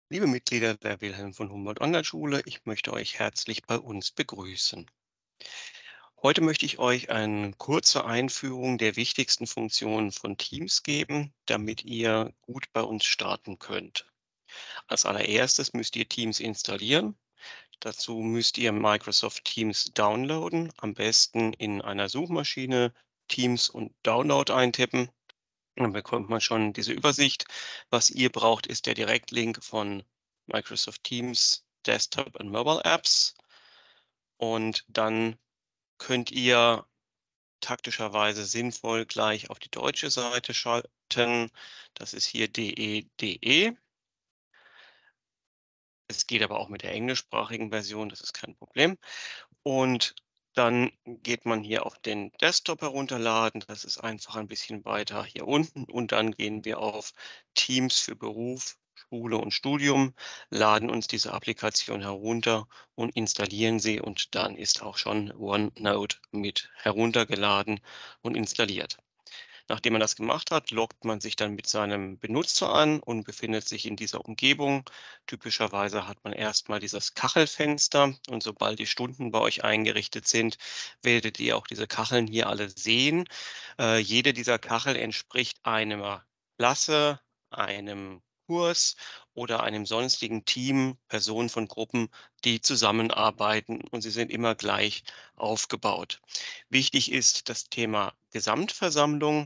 Liebe Mitglieder der Wilhelm von Humboldt Online-Schule, ich möchte euch herzlich bei uns begrüßen. Heute möchte ich euch eine kurze Einführung der wichtigsten Funktionen von Teams geben, damit ihr gut bei uns starten könnt. Als allererstes müsst ihr Teams installieren. Dazu müsst ihr Microsoft Teams downloaden, am besten in einer Suchmaschine Teams und Download eintippen. Dann bekommt man schon diese Übersicht. Was ihr braucht, ist der Direktlink von Microsoft Teams Desktop und Mobile Apps. Und dann könnt ihr taktischerweise sinnvoll gleich auf die deutsche Seite schalten. Das ist hier de.de. Es geht aber auch mit der englischsprachigen Version, das ist kein Problem. Und dann geht man hier auf den Desktop herunterladen. Das ist einfach ein bisschen weiter hier unten. Und dann gehen wir auf Teams für Beruf, Schule und Studium, laden uns diese Applikation herunter und installieren sie. Und dann ist auch schon OneNote mit heruntergeladen und installiert. Nachdem man das gemacht hat, loggt man sich dann mit seinem Benutzer an und befindet sich in dieser Umgebung. Typischerweise hat man erstmal dieses Kachelfenster und sobald die Stunden bei euch eingerichtet sind, werdet ihr auch diese Kacheln hier alle sehen. Jede dieser Kachel entspricht einer Klasse, einem Kurs oder einem sonstigen Team, Personen von Gruppen, die zusammenarbeiten und sie sind immer gleich aufgebaut. Wichtig ist das Thema Gesamtversammlung.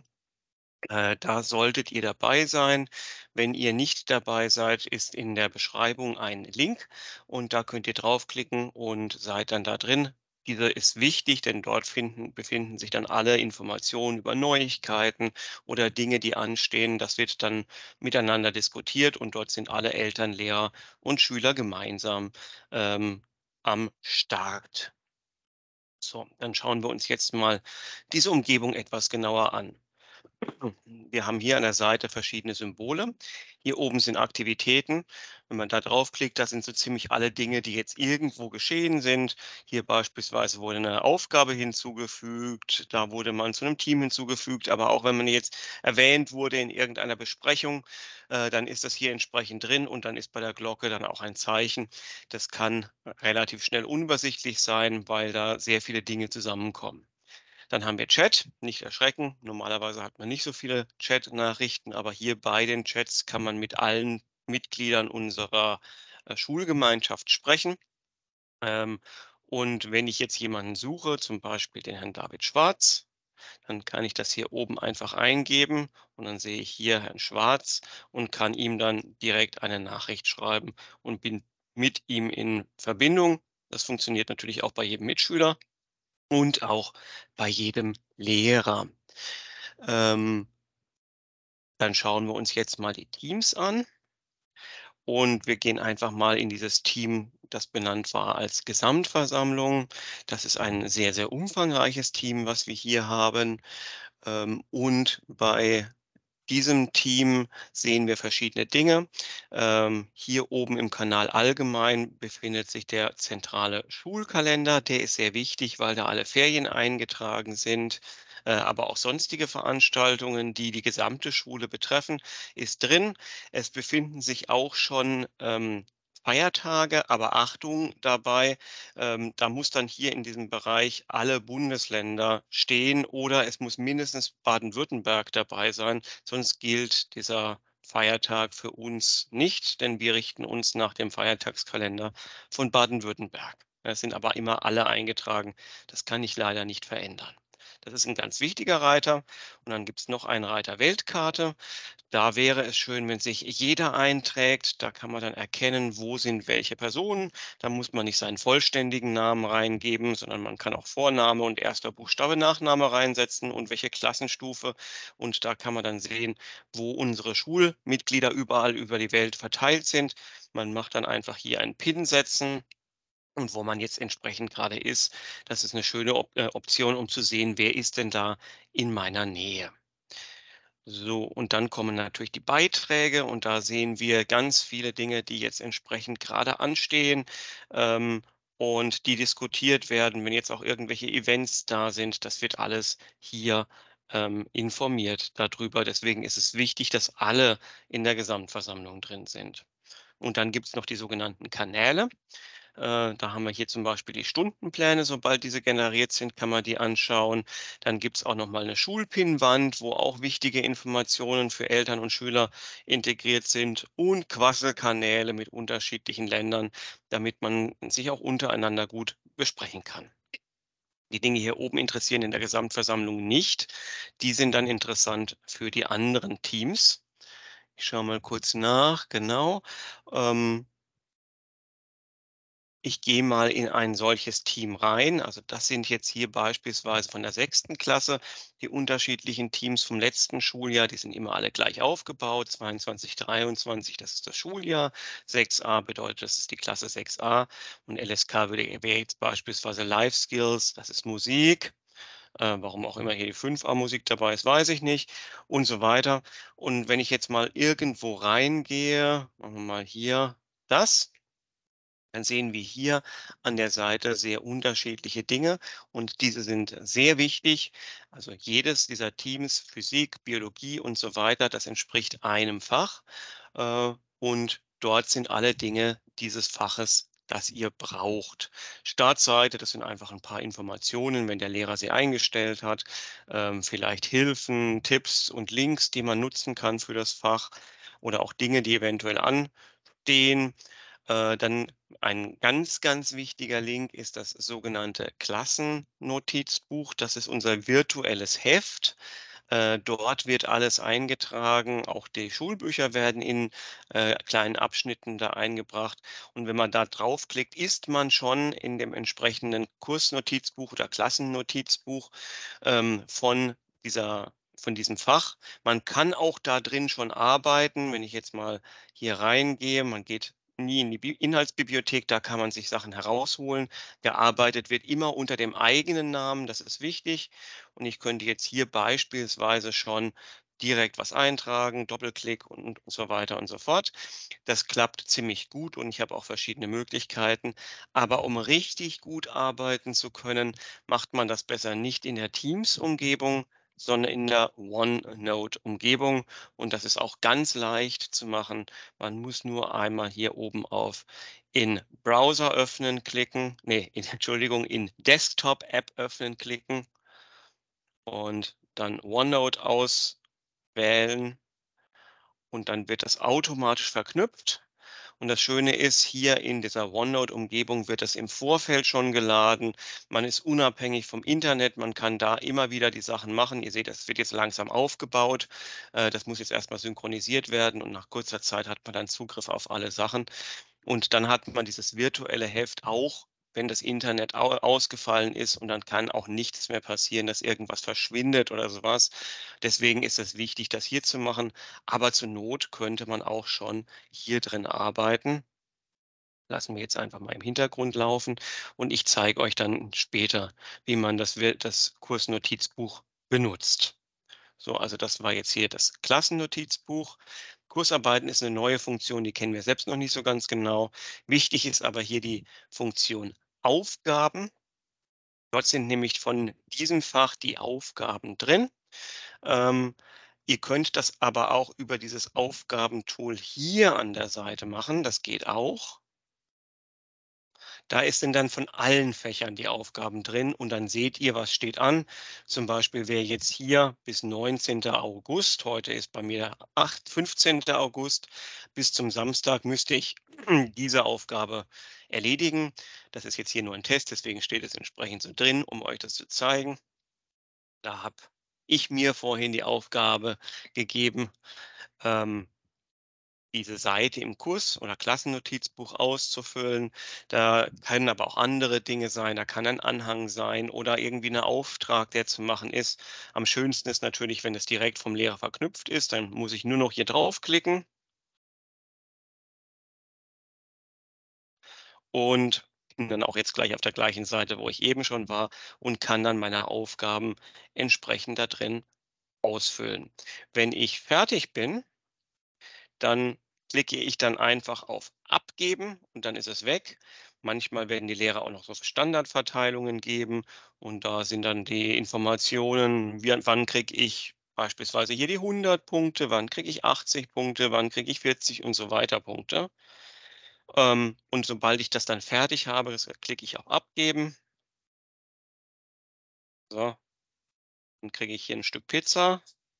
Da solltet ihr dabei sein. Wenn ihr nicht dabei seid, ist in der Beschreibung ein Link und da könnt ihr draufklicken und seid dann da drin. Dieser ist wichtig, denn dort befinden sich dann alle Informationen über Neuigkeiten oder Dinge, die anstehen. Das wird dann miteinander diskutiert und dort sind alle Eltern, Lehrer und Schüler gemeinsam am Start. So, dann schauen wir uns jetzt mal diese Umgebung etwas genauer an. Wir haben hier an der Seite verschiedene Symbole. Hier oben sind Aktivitäten. Wenn man da draufklickt, das sind so ziemlich alle Dinge, die jetzt irgendwo geschehen sind. Hier beispielsweise wurde eine Aufgabe hinzugefügt, da wurde man zu einem Team hinzugefügt, aber auch wenn man jetzt erwähnt wurde in irgendeiner Besprechung, dann ist das hier entsprechend drin und dann ist bei der Glocke dann auch ein Zeichen. Das kann relativ schnell unübersichtlich sein, weil da sehr viele Dinge zusammenkommen. Dann haben wir Chat, nicht erschrecken. Normalerweise hat man nicht so viele Chat-Nachrichten, aber hier bei den Chats kann man mit allen Mitgliedern unserer Schulgemeinschaft sprechen. Ähm, und wenn ich jetzt jemanden suche, zum Beispiel den Herrn David Schwarz, dann kann ich das hier oben einfach eingeben und dann sehe ich hier Herrn Schwarz und kann ihm dann direkt eine Nachricht schreiben und bin mit ihm in Verbindung. Das funktioniert natürlich auch bei jedem Mitschüler und auch bei jedem Lehrer. Ähm, Dann schauen wir uns jetzt mal die Teams an und wir gehen einfach mal in dieses Team, das benannt war als Gesamtversammlung. Das ist ein sehr, sehr umfangreiches Team, was wir hier haben. Und bei diesem Team sehen wir verschiedene Dinge. Hier oben im Kanal allgemein befindet sich der zentrale Schulkalender. Der ist sehr wichtig, weil da alle Ferien eingetragen sind. Aber auch sonstige Veranstaltungen, die die gesamte Schule betreffen, ist drin. Es befinden sich auch schon Feiertage, aber Achtung dabei, da muss dann hier in diesem Bereich alle Bundesländer stehen oder es muss mindestens Baden-Württemberg dabei sein, sonst gilt dieser Feiertag für uns nicht, denn wir richten uns nach dem Feiertagskalender von Baden-Württemberg. Es sind aber immer alle eingetragen. Das kann ich leider nicht verändern. Das ist ein ganz wichtiger Reiter. Und dann gibt es noch einen Reiter Weltkarte. Da wäre es schön, wenn sich jeder einträgt. Da kann man dann erkennen, wo sind welche Personen. Da muss man nicht seinen vollständigen Namen reingeben, sondern man kann auch Vorname und erster Buchstabe Nachname reinsetzen und welche Klassenstufe. Und da kann man dann sehen, wo unsere Schulmitglieder überall über die Welt verteilt sind. Man macht dann einfach hier einen Pin setzen und wo man jetzt entsprechend gerade ist. Das ist eine schöne Option, um zu sehen, wer ist denn da in meiner Nähe. So, und dann kommen natürlich die Beiträge und da sehen wir ganz viele Dinge, die jetzt entsprechend gerade anstehen, ähm, und die diskutiert werden, wenn jetzt auch irgendwelche Events da sind. Das wird alles hier informiert darüber. Deswegen ist es wichtig, dass alle in der Gesamtversammlung drin sind. Und dann gibt es noch die sogenannten Kanäle. Da haben wir hier zum Beispiel die Stundenpläne. Sobald diese generiert sind, kann man die anschauen. Dann gibt es auch noch mal 'ne Schulpinnwand, wo auch wichtige Informationen für Eltern und Schüler integriert sind und Quasselkanäle mit unterschiedlichen Ländern, damit man sich auch untereinander gut besprechen kann. Die Dinge hier oben interessieren in der Gesamtversammlung nicht. Die sind dann interessant für die anderen Teams. Ich schaue mal kurz nach, genau. Ähm Ich gehe mal in ein solches Team rein. Also das sind jetzt hier beispielsweise von der 6. Klasse die unterschiedlichen Teams vom letzten Schuljahr. Die sind immer alle gleich aufgebaut. 22, 23, das ist das Schuljahr. 6a bedeutet, das ist die Klasse 6a. Und LSK wäre jetzt beispielsweise Life Skills, das ist Musik. Warum auch immer hier die 5a Musik dabei ist, weiß ich nicht und so weiter. Und wenn ich jetzt mal irgendwo reingehe, machen wir mal hier das. Dann sehen wir hier an der Seite sehr unterschiedliche Dinge und diese sind sehr wichtig. Also jedes dieser Teams, Physik, Biologie und so weiter, das entspricht einem Fach und dort sind alle Dinge dieses Faches, das ihr braucht. Startseite, das sind einfach ein paar Informationen, wenn der Lehrer sie eingestellt hat, vielleicht Hilfen, Tipps und Links, die man nutzen kann für das Fach oder auch Dinge, die eventuell anstehen. Dann ein ganz, ganz wichtiger Link ist das sogenannte Klassennotizbuch. Das ist unser virtuelles Heft. Dort wird alles eingetragen. Auch die Schulbücher werden in kleinen Abschnitten da eingebracht. Und wenn man da draufklickt, ist man schon in dem entsprechenden Kursnotizbuch oder Klassennotizbuch von diesem Fach. Man kann auch da drin schon arbeiten. Wenn ich jetzt mal hier reingehe, man geht nie in die Inhaltsbibliothek, da kann man sich Sachen herausholen. Gearbeitet wird immer unter dem eigenen Namen, das ist wichtig. Und ich könnte jetzt hier beispielsweise schon direkt was eintragen, Doppelklick und so weiter und so fort. Das klappt ziemlich gut und ich habe auch verschiedene Möglichkeiten. Aber um richtig gut arbeiten zu können, macht man das besser nicht in der Teams-Umgebung, sondern in der OneNote-Umgebung. Und das ist auch ganz leicht zu machen. Man muss nur einmal hier oben auf in Browser öffnen klicken, nee, Entschuldigung, in Desktop-App öffnen klicken und dann OneNote auswählen und dann wird das automatisch verknüpft. Und das Schöne ist, hier in dieser OneNote-Umgebung wird das im Vorfeld schon geladen. Man ist unabhängig vom Internet, man kann da immer wieder die Sachen machen. Ihr seht, das wird jetzt langsam aufgebaut. Das muss jetzt erstmal synchronisiert werden und nach kurzer Zeit hat man dann Zugriff auf alle Sachen. Und dann hat man dieses virtuelle Heft auch, wenn das Internet ausgefallen ist und dann kann auch nichts mehr passieren, dass irgendwas verschwindet oder sowas. Deswegen ist es wichtig, das hier zu machen. Aber zur Not könnte man auch schon hier drin arbeiten. Lassen wir jetzt einfach mal im Hintergrund laufen und ich zeige euch dann später, wie man das Kursnotizbuch benutzt. So, also das war jetzt hier das Klassennotizbuch. Kursarbeiten ist eine neue Funktion, die kennen wir selbst noch nicht so ganz genau. Wichtig ist aber hier die Funktion Aufgaben. Dort sind nämlich von diesem Fach die Aufgaben drin. Ähm, Ihr könnt das aber auch über dieses Aufgabentool hier an der Seite machen. Das geht auch. Da sind dann von allen Fächern die Aufgaben drin und dann seht ihr, was steht an. Zum Beispiel wäre jetzt hier bis 19. August, heute ist bei mir 15. August, bis zum Samstag müsste ich diese Aufgabe erledigen. Das ist jetzt hier nur ein Test, deswegen steht es entsprechend so drin, um euch das zu zeigen. Da habe ich mir vorhin die Aufgabe gegeben, ähm, diese Seite im Kurs oder Klassennotizbuch auszufüllen. Da können aber auch andere Dinge sein. Da kann ein Anhang sein oder irgendwie 'ne Auftrag, der zu machen ist. Am schönsten ist natürlich, wenn es direkt vom Lehrer verknüpft ist, dann muss ich nur noch hier draufklicken und bin dann auch jetzt gleich auf der gleichen Seite, wo ich eben schon war und kann dann meine Aufgaben entsprechend da drin ausfüllen. Wenn ich fertig bin, dann klicke ich dann einfach auf Abgeben und dann ist es weg. Manchmal werden die Lehrer auch noch so Standardverteilungen geben und da sind dann die Informationen, wann kriege ich beispielsweise hier die 100 Punkte, wann kriege ich 80 Punkte, wann kriege ich 40 und so weiter Punkte. Und sobald ich das dann fertig habe, das klicke ich auf Abgeben. So, dann kriege ich hier ein Stück Pizza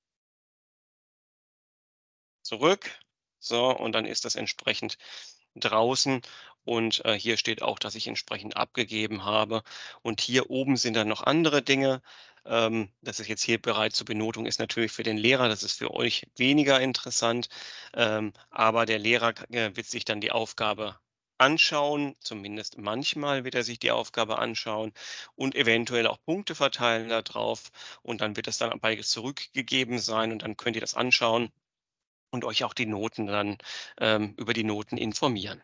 zurück. So, und dann ist das entsprechend draußen und, hier steht auch, dass ich entsprechend abgegeben habe. Und hier oben sind dann noch andere Dinge. Das ist jetzt hier bereit zur Benotung, ist natürlich für den Lehrer, das ist für euch weniger interessant, aber der Lehrer wird sich dann die Aufgabe anschauen, zumindest manchmal wird er sich die Aufgabe anschauen und eventuell auch Punkte verteilen da drauf und dann wird das dann beides zurückgegeben sein und dann könnt ihr das anschauen und euch auch die Noten dann über die Noten informieren.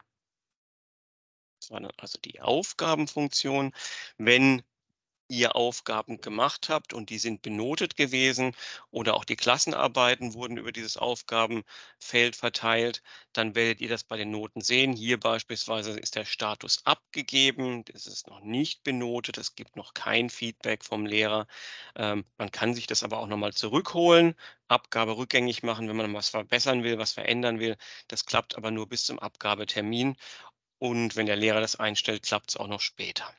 Das war dann also die Aufgabenfunktion. Wenn ihr Aufgaben gemacht habt und die sind benotet gewesen oder auch die Klassenarbeiten wurden über dieses Aufgabenfeld verteilt, dann werdet ihr das bei den Noten sehen. Hier beispielsweise ist der Status abgegeben, das ist noch nicht benotet, es gibt noch kein Feedback vom Lehrer. Man kann sich das aber auch nochmal zurückholen, Abgabe rückgängig machen, wenn man was verbessern will, was verändern will. Das klappt aber nur bis zum Abgabetermin und wenn der Lehrer das einstellt, klappt es auch noch später.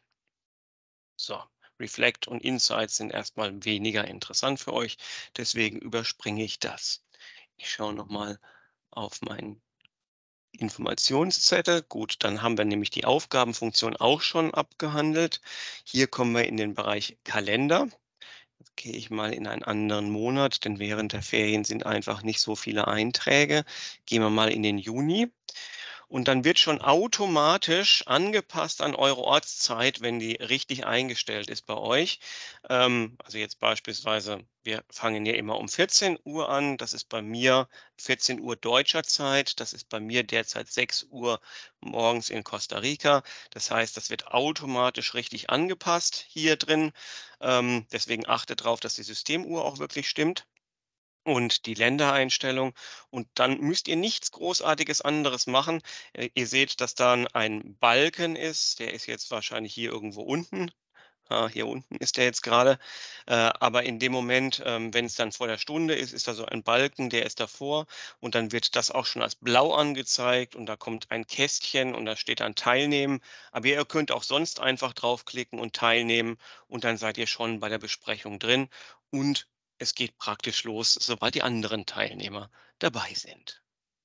So, Reflect und Insights sind erstmal weniger interessant für euch, deswegen überspringe ich das. Ich schaue noch mal auf meinen Informationszettel. Gut, dann haben wir nämlich die Aufgabenfunktion auch schon abgehandelt. Hier kommen wir in den Bereich Kalender. Jetzt gehe ich mal in einen anderen Monat, denn während der Ferien sind einfach nicht so viele Einträge. Gehen wir mal in den Juni. Und dann wird schon automatisch angepasst an eure Ortszeit, wenn die richtig eingestellt ist bei euch. Also jetzt beispielsweise, wir fangen ja immer um 14 Uhr an. Das ist bei mir 14 Uhr deutscher Zeit. Das ist bei mir derzeit 6 Uhr morgens in Costa Rica. Das heißt, das wird automatisch richtig angepasst hier drin. Deswegen achtet darauf, dass die Systemuhr auch wirklich stimmt und die Ländereinstellung. Und dann müsst ihr nichts Großartiges anderes machen. Ihr seht, dass dann ein Balken ist. Der ist jetzt wahrscheinlich hier irgendwo unten. Hier unten ist der jetzt gerade. Aber in dem Moment, wenn es dann vor der Stunde ist, ist da so ein Balken, der ist davor. Und dann wird das auch schon als blau angezeigt. Und da kommt ein Kästchen und da steht dann Teilnehmen. Aber ihr könnt auch sonst einfach draufklicken und teilnehmen. Und dann seid ihr schon bei der Besprechung drin. Und es geht praktisch los, sobald die anderen Teilnehmer dabei sind.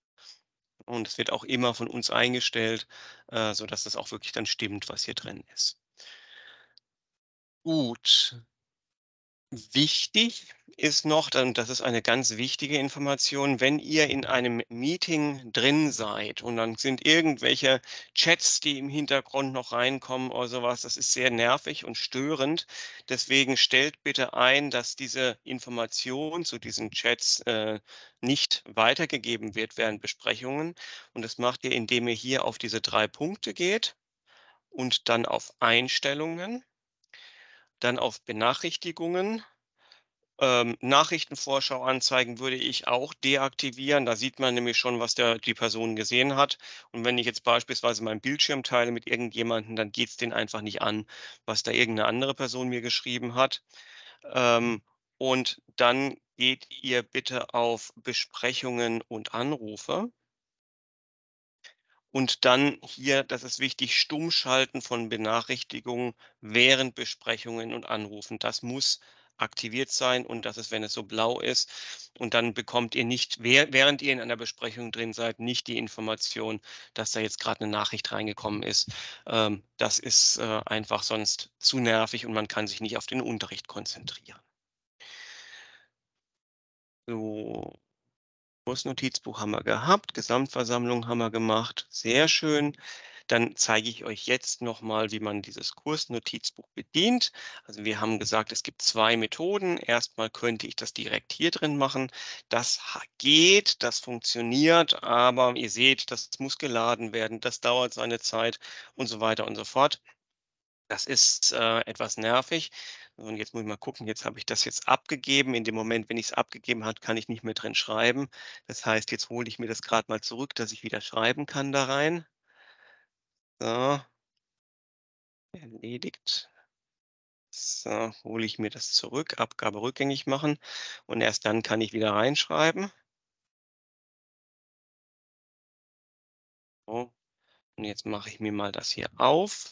Und es wird auch immer von uns eingestellt, sodass das auch wirklich dann stimmt, was hier drin ist. Gut. Wichtig ist noch, dann das ist eine ganz wichtige Information, wenn ihr in einem Meeting drin seid und dann sind irgendwelche Chats, die im Hintergrund noch reinkommen oder sowas, das ist sehr nervig und störend. Deswegen stellt bitte ein, dass diese Information zu diesen Chats, nicht weitergegeben wird während Besprechungen. Und das macht ihr, indem ihr hier auf diese 3 Punkte geht und dann auf Einstellungen, dann auf Benachrichtigungen. Nachrichtenvorschau anzeigen würde ich auch deaktivieren. Da sieht man nämlich schon, was die Person gesehen hat. Und wenn ich jetzt beispielsweise meinen Bildschirm teile mit irgendjemandem, dann geht es den einfach nicht an, was da irgendeine andere Person mir geschrieben hat. Ähm, und dann geht ihr bitte auf Besprechungen und Anrufe. Und dann hier, das ist wichtig, Stummschalten von Benachrichtigungen während Besprechungen und Anrufen. Das muss aktiviert sein und das ist, wenn es so blau ist. Und dann bekommt ihr nicht, während ihr in einer Besprechung drin seid, nicht die Information, dass da jetzt gerade eine Nachricht reingekommen ist. Das ist einfach sonst zu nervig und man kann sich nicht auf den Unterricht konzentrieren. So. Kursnotizbuch haben wir gehabt, Gesamtversammlung haben wir gemacht, sehr schön. Dann zeige ich euch jetzt noch mal, wie man dieses Kursnotizbuch bedient. Also wir haben gesagt, es gibt 2 Methoden. Erstmal könnte ich das direkt hier drin machen. Das geht, das funktioniert, aber ihr seht, das muss geladen werden, das dauert seine Zeit und so weiter und so fort. Das ist, etwas nervig. Und jetzt muss ich mal gucken, jetzt habe ich das jetzt abgegeben. In dem Moment, wenn ich es abgegeben habe, kann ich nicht mehr drin schreiben. Das heißt, jetzt hole ich mir das gerade mal zurück, dass ich wieder schreiben kann da rein. So, erledigt. So, hole ich mir das zurück, Abgabe rückgängig machen und erst dann kann ich wieder reinschreiben. So. Und jetzt mache ich mir mal das hier auf.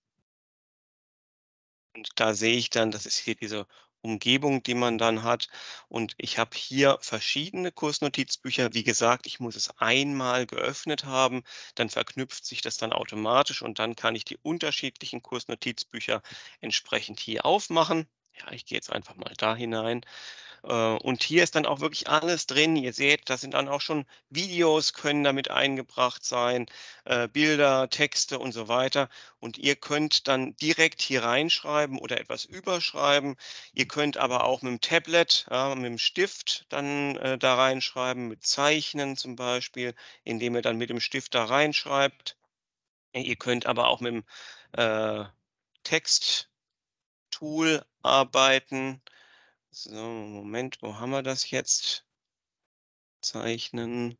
Und da sehe ich dann, das ist hier diese Umgebung, die man dann hat. Und ich habe hier verschiedene Kursnotizbücher. Wie gesagt, ich muss es einmal geöffnet haben, dann verknüpft sich das dann automatisch und dann kann ich die unterschiedlichen Kursnotizbücher entsprechend hier aufmachen. Ja, ich gehe jetzt einfach mal da hinein. Und hier ist dann auch wirklich alles drin. Ihr seht, da sind dann auch schon Videos können damit eingebracht sein, Bilder, Texte und so weiter. Und ihr könnt dann direkt hier reinschreiben oder etwas überschreiben. Ihr könnt aber auch mit dem Tablet, ja, mit dem Stift dann da reinschreiben, mit Zeichnen zum Beispiel, indem ihr dann mit dem Stift da reinschreibt. Ihr könnt aber auch mit dem Texttool arbeiten. So, Moment, wo haben wir das jetzt? Zeichnen,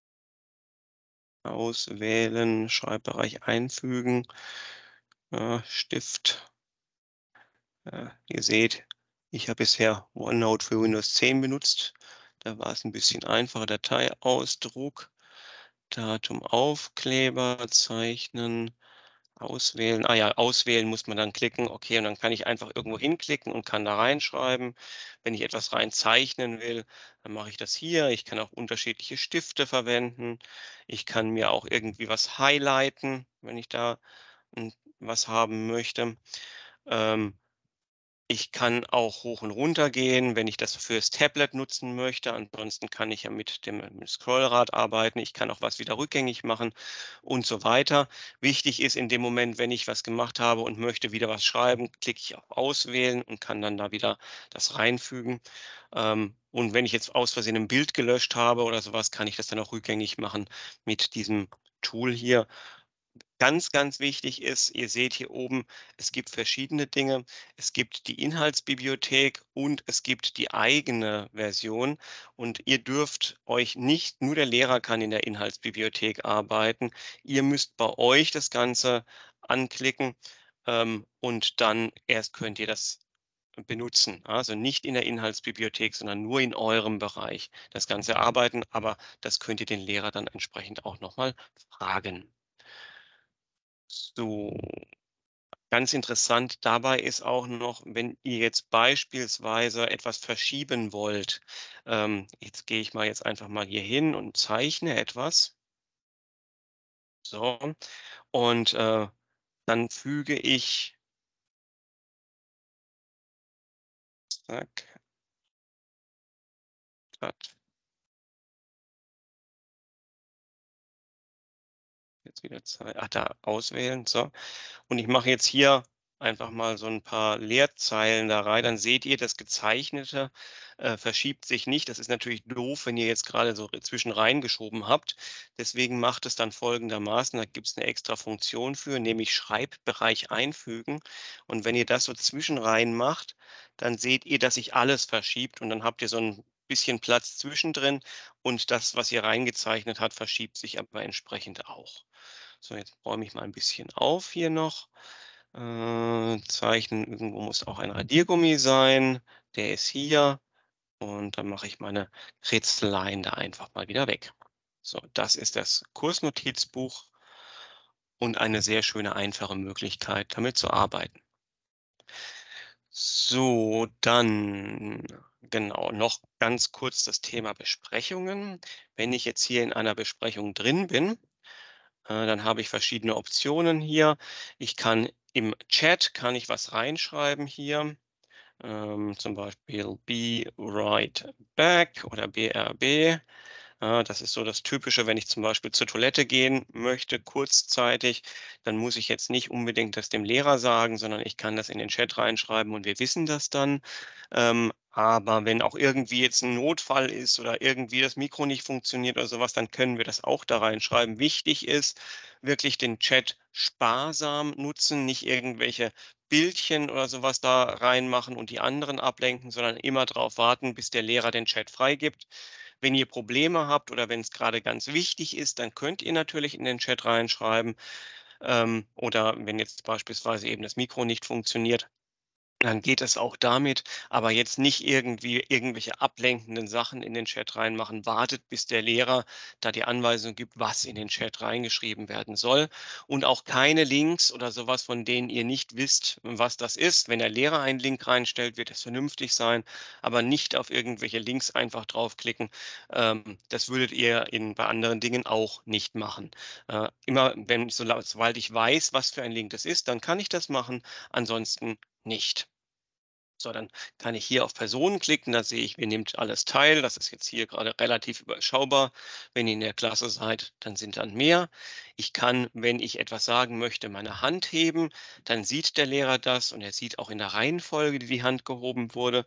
auswählen, Schreibbereich einfügen, Stift. Ihr seht, ich habe bisher OneNote für Windows 10 benutzt. Da war es ein bisschen einfacher. Dateiausdruck, Datum, Aufkleber, Zeichnen. Auswählen. Ah ja, auswählen muss man dann klicken. Okay, und dann kann ich einfach irgendwo hinklicken und kann da reinschreiben. Wenn ich etwas rein zeichnen will, dann mache ich das hier. Ich kann auch unterschiedliche Stifte verwenden. Ich kann mir auch irgendwie was highlighten, wenn ich da was haben möchte. Ähm, Ich kann auch hoch und runter gehen, wenn ich das fürs Tablet nutzen möchte. Ansonsten kann ich ja mit dem Scrollrad arbeiten. Ich kann auch was wieder rückgängig machen und so weiter. Wichtig ist in dem Moment, wenn ich was gemacht habe und möchte wieder was schreiben, klicke ich auf Auswählen und kann dann da wieder das reinfügen. Und wenn ich jetzt aus Versehen ein Bild gelöscht habe oder sowas, kann ich das dann auch rückgängig machen mit diesem Tool hier. Ganz, ganz wichtig ist, ihr seht hier oben, es gibt verschiedene Dinge. Es gibt die Inhaltsbibliothek und es gibt die eigene Version. Und ihr dürft euch nicht, nur der Lehrer kann in der Inhaltsbibliothek arbeiten. Ihr müsst bei euch das Ganze anklicken und dann erst könnt ihr das benutzen. Also nicht in der Inhaltsbibliothek, sondern nur in eurem Bereich das Ganze arbeiten. Aber das könnt ihr den Lehrer dann entsprechend auch nochmal fragen. So, ganz interessant dabei ist auch noch, wenn ihr jetzt beispielsweise etwas verschieben wollt. Jetzt gehe ich mal jetzt einfach mal hier hin und zeichne etwas. So, und dann füge ich, zack, cut, jetzt wieder da auswählen. So. Und ich mache jetzt hier einfach mal so ein paar Leerzeilen da rein. Dann seht ihr, das Gezeichnete, verschiebt sich nicht. Das ist natürlich doof, wenn ihr jetzt gerade so zwischen reingeschoben habt. Deswegen macht es dann folgendermaßen, da gibt es eine extra Funktion für, nämlich Schreibbereich einfügen. Und wenn ihr das so zwischen rein macht, dann seht ihr, dass sich alles verschiebt und dann habt ihr so ein bisschen Platz zwischendrin und das, was ihr reingezeichnet habt, verschiebt sich aber entsprechend auch. So, jetzt räume ich mal ein bisschen auf hier noch. Zeichnen, irgendwo muss auch ein Radiergummi sein. Der ist hier. Und dann mache ich meine Kritzeleien da einfach mal wieder weg. So, das ist das Kursnotizbuch und eine sehr schöne, einfache Möglichkeit, damit zu arbeiten. So, dann genau, noch ganz kurz das Thema Besprechungen. Wenn ich jetzt hier in einer Besprechung drin bin, dann habe ich verschiedene Optionen hier. Ich kann im Chat kann ich was reinschreiben hier, zum Beispiel be right back oder BRB. Das ist so das Typische, wenn ich zum Beispiel zur Toilette gehen möchte, kurzzeitig, dann muss ich jetzt nicht unbedingt das dem Lehrer sagen, sondern ich kann das in den Chat reinschreiben und wir wissen das dann. Aber wenn auch irgendwie jetzt ein Notfall ist oder irgendwie das Mikro nicht funktioniert oder sowas, dann können wir das auch da reinschreiben. Wichtig ist, wirklich den Chat sparsam nutzen, nicht irgendwelche Bildchen oder sowas da reinmachen und die anderen ablenken, sondern immer darauf warten, bis der Lehrer den Chat freigibt. Wenn ihr Probleme habt oder wenn es gerade ganz wichtig ist, dann könnt ihr natürlich in den Chat reinschreiben, oder wenn jetzt beispielsweise eben das Mikro nicht funktioniert. Dann geht es auch damit, aber jetzt nicht irgendwie irgendwelche ablenkenden Sachen in den Chat reinmachen. Wartet, bis der Lehrer da die Anweisung gibt, was in den Chat reingeschrieben werden soll. Und auch keine Links oder sowas, von denen ihr nicht wisst, was das ist. Wenn der Lehrer einen Link reinstellt, wird es vernünftig sein, aber nicht auf irgendwelche Links einfach draufklicken. Das würdet ihr bei anderen Dingen auch nicht machen. Immer, sobald ich weiß, was für ein Link das ist, dann kann ich das machen. Ansonsten nicht. So, dann kann ich hier auf Personen klicken, da sehe ich, wer nimmt alles teil. Das ist jetzt hier gerade relativ überschaubar. Wenn ihr in der Klasse seid, dann sind dann mehr. Ich kann, wenn ich etwas sagen möchte, meine Hand heben. Dann sieht der Lehrer das und er sieht auch in der Reihenfolge, die Hand gehoben wurde,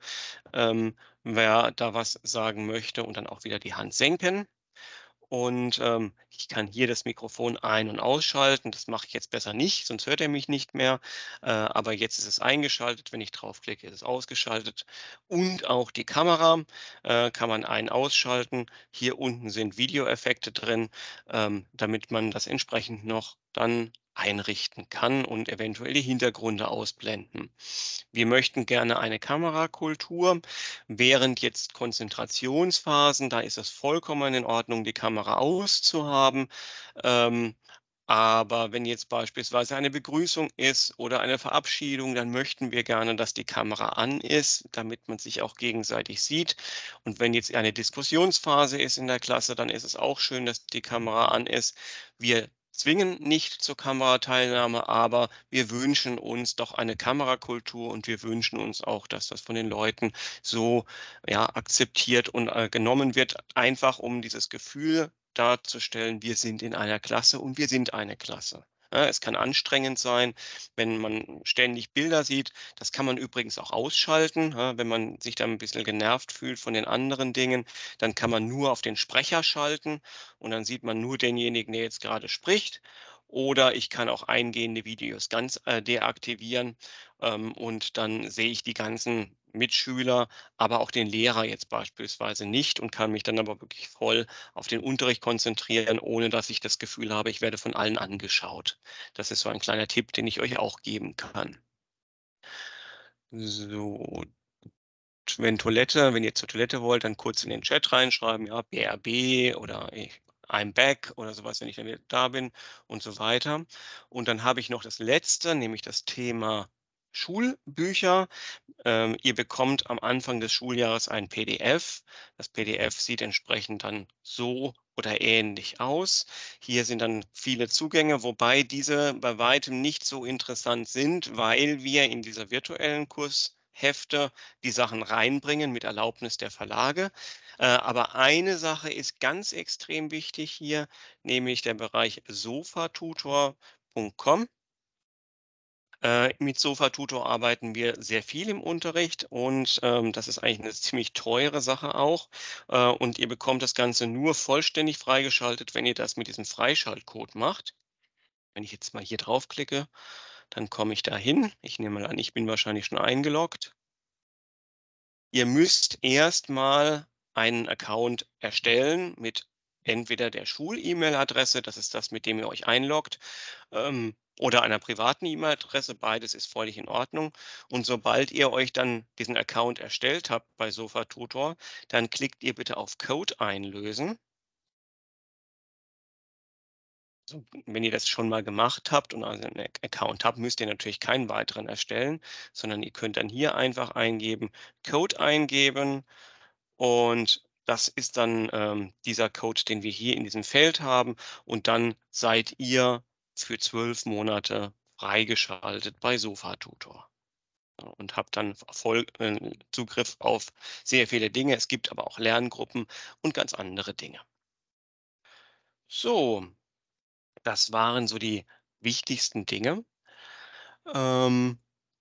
wer da was sagen möchte und dann auch wieder die Hand senken. Und, ich kann hier das Mikrofon ein und ausschalten. Das mache ich jetzt besser nicht, sonst hört er mich nicht mehr. Aber jetzt ist es eingeschaltet. Wenn ich draufklicke, ist es ausgeschaltet. Und auch die Kamera, kann man ein ausschalten. Hier unten sind Videoeffekte drin, damit man das entsprechend noch dann einrichten kann und eventuell die Hintergründe ausblenden. Wir möchten gerne eine Kamerakultur. Während jetzt Konzentrationsphasen, da ist es vollkommen in Ordnung, die Kamera auszuhaben. Ähm, aber wenn jetzt beispielsweise eine Begrüßung ist oder eine Verabschiedung, dann möchten wir gerne, dass die Kamera an ist, damit man sich auch gegenseitig sieht. Und wenn jetzt eine Diskussionsphase ist in der Klasse, dann ist es auch schön, dass die Kamera an ist. Wir zwingen nicht zur Kamerateilnahme, aber wir wünschen uns doch eine Kamerakultur und wir wünschen uns auch, dass das von den Leuten so, ja, akzeptiert und, genommen wird, einfach um dieses Gefühl darzustellen, wir sind in einer Klasse und wir sind eine Klasse. Es kann anstrengend sein, wenn man ständig Bilder sieht. Das kann man übrigens auch ausschalten, wenn man sich dann ein bisschen genervt fühlt von den anderen Dingen, dann kann man nur auf den Sprecher schalten und dann sieht man nur denjenigen, der jetzt gerade spricht. Oder ich kann auch eingehende Videos ganz, deaktivieren, und dann sehe ich die ganzen Mitschüler, aber auch den Lehrer jetzt beispielsweise nicht und kann mich dann aber wirklich voll auf den Unterricht konzentrieren, ohne dass ich das Gefühl habe, ich werde von allen angeschaut. Das ist so ein kleiner Tipp, den ich euch auch geben kann. So, wenn ihr zur Toilette wollt, dann kurz in den Chat reinschreiben, ja, BRB oder I'm back oder sowas, wenn ich dann wieder da bin und so weiter. Und dann habe ich noch das Letzte, nämlich das Thema Schulbücher. Ihr bekommt am Anfang des Schuljahres ein PDF. Das PDF sieht entsprechend dann so oder ähnlich aus. Hier sind dann viele Zugänge, wobei diese bei weitem nicht so interessant sind, weil wir in dieser virtuellen Kurshefte die Sachen reinbringen mit Erlaubnis der Verlage. Aber eine Sache ist ganz extrem wichtig hier, nämlich der Bereich sofatutor.com. Mit Sofatutor arbeiten wir sehr viel im Unterricht und, das ist eigentlich eine ziemlich teure Sache auch. Und ihr bekommt das Ganze nur vollständig freigeschaltet, wenn ihr das mit diesem Freischaltcode macht. Wenn ich jetzt mal hier draufklicke, dann komme ich da hin. Ich nehme mal an, ich bin wahrscheinlich schon eingeloggt. Ihr müsst erst mal einen Account erstellen mit entweder der Schul-E-Mail-Adresse, das ist das, mit dem ihr euch einloggt, oder einer privaten E-Mail-Adresse. Beides ist völlig in Ordnung. Und sobald ihr euch dann diesen Account erstellt habt bei SofaTutor, dann klickt ihr bitte auf Code einlösen. So, wenn ihr das schon mal gemacht habt und also 'n Account habt, müsst ihr natürlich keinen weiteren erstellen, sondern ihr könnt dann hier einfach eingeben, Code eingeben und das ist dann, dieser Code, den wir hier in diesem Feld haben und dann seid ihr für 12 Monate freigeschaltet bei SofaTutor, ja, und habt dann voll Zugriff auf sehr viele Dinge. Es gibt aber auch Lerngruppen und ganz andere Dinge. So, das waren so die wichtigsten Dinge. Ähm,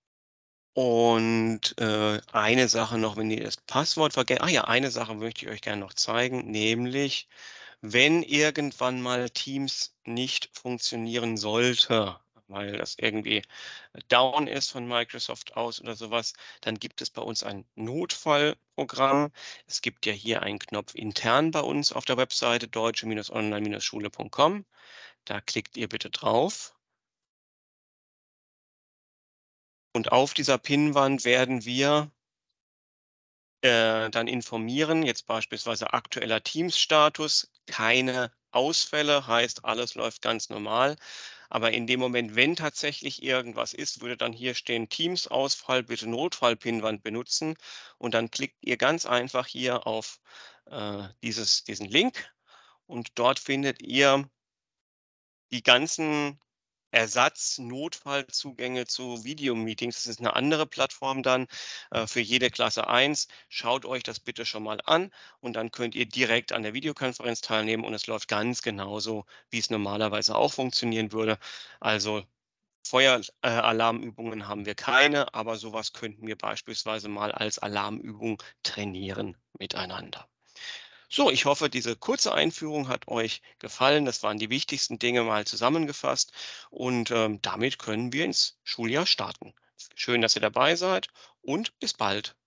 eine Sache noch, wenn ihr das Passwort vergesst. Ja, eine Sache möchte ich euch gerne noch zeigen, nämlich wenn irgendwann mal Teams nicht funktionieren sollte, weil das irgendwie down ist von Microsoft aus oder sowas, dann gibt es bei uns ein Notfallprogramm. Es gibt ja hier einen Knopf intern bei uns auf der Webseite deutsche-online-schule.com. Da klickt ihr bitte drauf. Und auf dieser Pinnwand werden wir dann informieren, jetzt beispielsweise aktueller Teams-Status, keine Ausfälle, heißt, alles läuft ganz normal. Aber in dem Moment, wenn tatsächlich irgendwas ist, würde dann hier stehen: „Teams-Ausfall, bitte Notfall-Pinnwand benutzen." Und dann klickt ihr ganz einfach hier auf, diesen Link und dort findet ihr die ganzen Ersatz-Notfallzugänge zu Videomeetings. Das ist eine andere Plattform dann, für jede Klasse eins. Schaut euch das bitte schon mal an und dann könnt ihr direkt an der Videokonferenz teilnehmen und es läuft ganz genauso, wie es normalerweise auch funktionieren würde. Also, Alarmübungen haben wir keine, aber sowas könnten wir beispielsweise mal als Alarmübung trainieren miteinander. So, ich hoffe, diese kurze Einführung hat euch gefallen. Das waren die wichtigsten Dinge mal zusammengefasst und damit können wir ins Schuljahr starten. Schön, dass ihr dabei seid und bis bald.